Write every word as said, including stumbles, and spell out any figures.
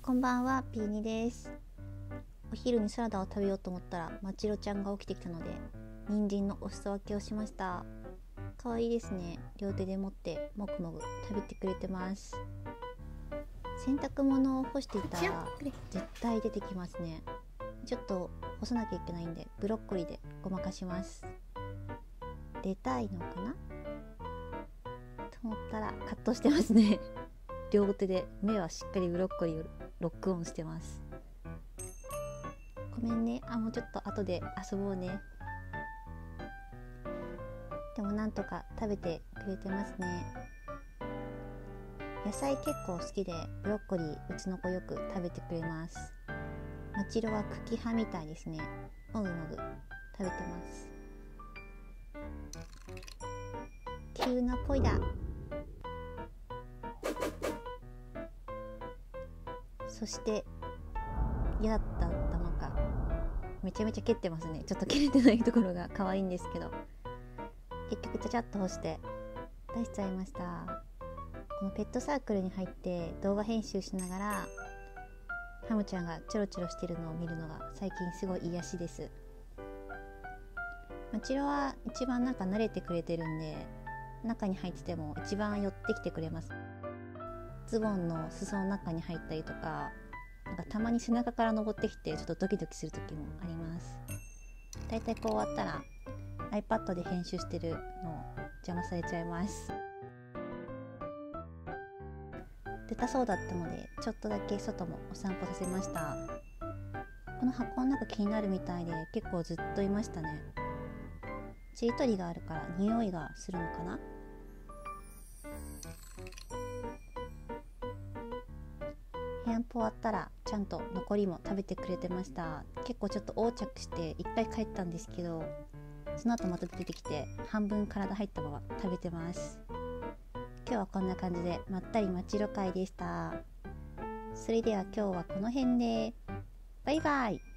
こんばんは、ピーニです。お昼にサラダを食べようと思ったらまちろちゃんが起きてきたので、人参のお裾分けをしました。かわいいですね。両手で持ってもぐもぐ食べてくれてます。洗濯物を干していたら絶対出てきますね。ちょっと干さなきゃいけないんでブロッコリーでごまかします。出たいのかなと思ったらカットしてますね。両手で目はしっかりブロッコリーをロックオンしてます。ごめんね、あもうちょっと後で遊ぼうね。でもなんとか食べてくれてますね。野菜結構好きでブロッコリーうちの子よく食べてくれます。まちろは茎派みたいですね。もぐもぐ食べてます。急なポイだ。そして嫌だった頭かめちゃめちゃ蹴ってますね。ちょっと蹴れてないところが可愛いんですけど、結局ちゃちゃっと干して出しちゃいました。このペットサークルに入って動画編集しながらハムちゃんがチョロチョロしてるのを見るのが最近すごい癒しです。まちろは一番なんか慣れてくれてるんで、中に入ってても一番寄ってきてくれます。ズボンの裾の中に入ったりとか、なんかたまに背中から登ってきてちょっとドキドキする時もあります。だいたいこう終わったら iPad で編集してるのを邪魔されちゃいます。出たそうだったのでちょっとだけ外もお散歩させました。この箱の中気になるみたいで結構ずっといましたね。ちりとりがあるから匂いがするのかな。部屋んぽ終わったらちゃんと残りも食べてくれてました。結構ちょっと横着していっかい帰ったんですけど、その後また出てきて半分体入ったまま食べてます。今日はこんな感じでまったりまちろ会でした。それでは今日はこの辺でバイバイ。